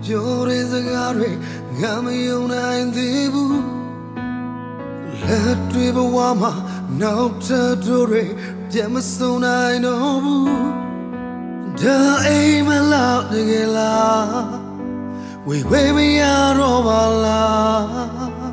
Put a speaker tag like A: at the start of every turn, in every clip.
A: ပြောတဲ့စကားတွေငါမယုံနိုင်သေးဘူးလက်တွေဘဝမှာနောက်ထပ်တို့တွေပြန်မဆုံးနိုင်တော့ဘူးဒါအိမ်မလောက်တကယ်လားဝေမရတော့ပါလား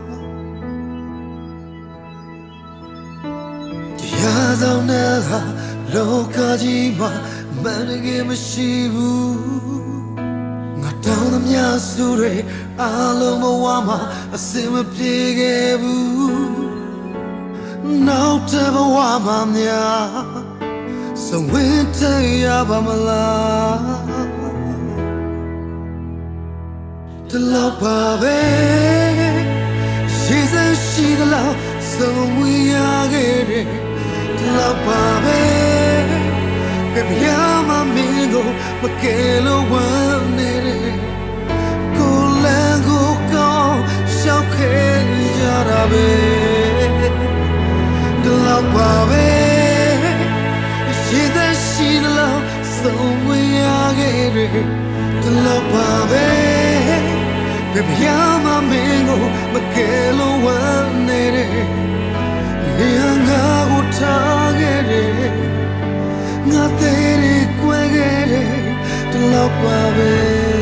A: တရားဆောင်တဲ့ဟာလောကကြီးမှာမန်တကယ်မရှိဘူးငါတောင်းသမျှစုတွေအားလုံးဘဝမှာအစင်မပြေခဲ့ဘူးနောက်တဲ့ဘဝမှာများဆုံးဝင်ထရပါမလားတလောက်ပါပဲရှိစရှိသလောက်ဆုံးဝင်ရခဲ့တယ်တလောက်ပါပဲပြမမင်းကိုမကယ်လို့ဝမ်းနေတယ်ကိုလန်ကိုကောင်းရှောက်ခဲ့ကြတာပဲတလောက်ပါပဲရှိတဲ့ရှိသလောက်ဆုံးဝင်ရခဲ့တယ်တလောက်ပါပဲပြမမင်းကိုမကယ်လို့ဝမ်းနေတယ်နေငါကိုထားခဲ့တယ်ငါသေးတယ်ကွယ်ခဲ့တယ်တလောက်ပါပဲ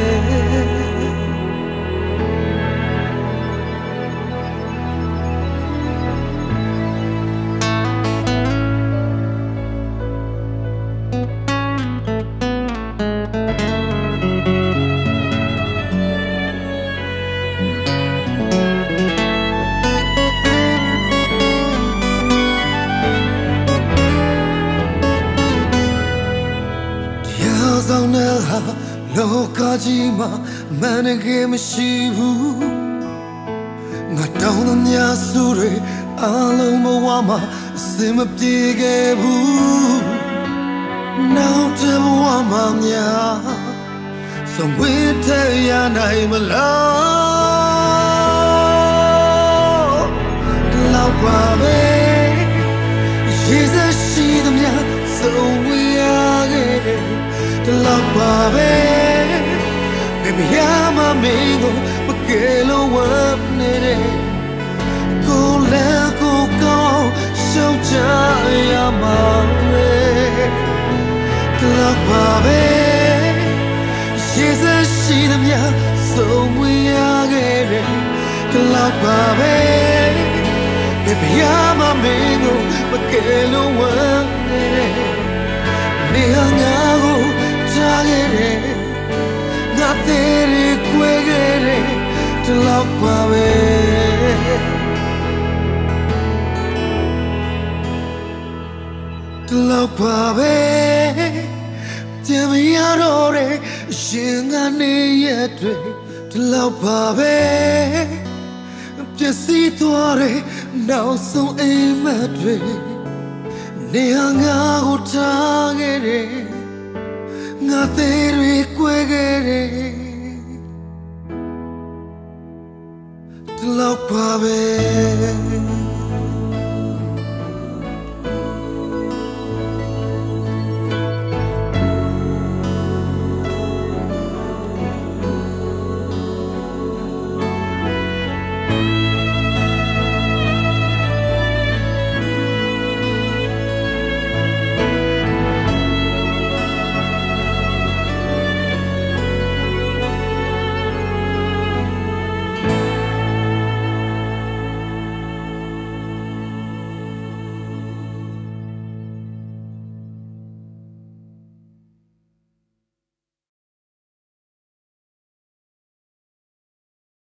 A: ဆောင်တဲ့ဟာလောကကြီးမှာမန်တကယ်မရှိဘူးငါတောင်းသမျှစုတွေအားလုံးဘဝမှာအစင်မပြေခဲ့ဘူးနောက်တဲ့ဘဝမှာများဆုံးဝေးထရနိုင်မလားလောက်ပါပဲရေစရှိသမျှဆုံးဝေးရခဲ့တယ်တလောက်ပါပဲပြမမင်းကိုမကယ်လို့ဝမ်းနေတယ်ကိုလည်းကိုကောင်းရှောက်ကြရမှာလေတလောက်ပါပဲရေစရှိသမျှဆုံးဝင်ရခဲ့တယ်တလောက်ပါပဲပြမမင်းကိုမကယ်လို့ဝမ်းနေတယ်နေငါကိုထားခဲ့တယ်ငါသေးတယ်ကွယ်ခဲ့တယ်တလောက်ပါပဲတလောက်ပါပဲပြန်မရတော့တဲ့ရှင်ကနေရတဲ့တလောက်ပါပဲပြည့်စည်သွားတဲ့နောက်ဆုံးအိမ်မက်တွေနေငါကိုထားခဲ့တယ်ငါသေးတွေကွယ်ခဲ့တယ်တလောက်ပါပဲ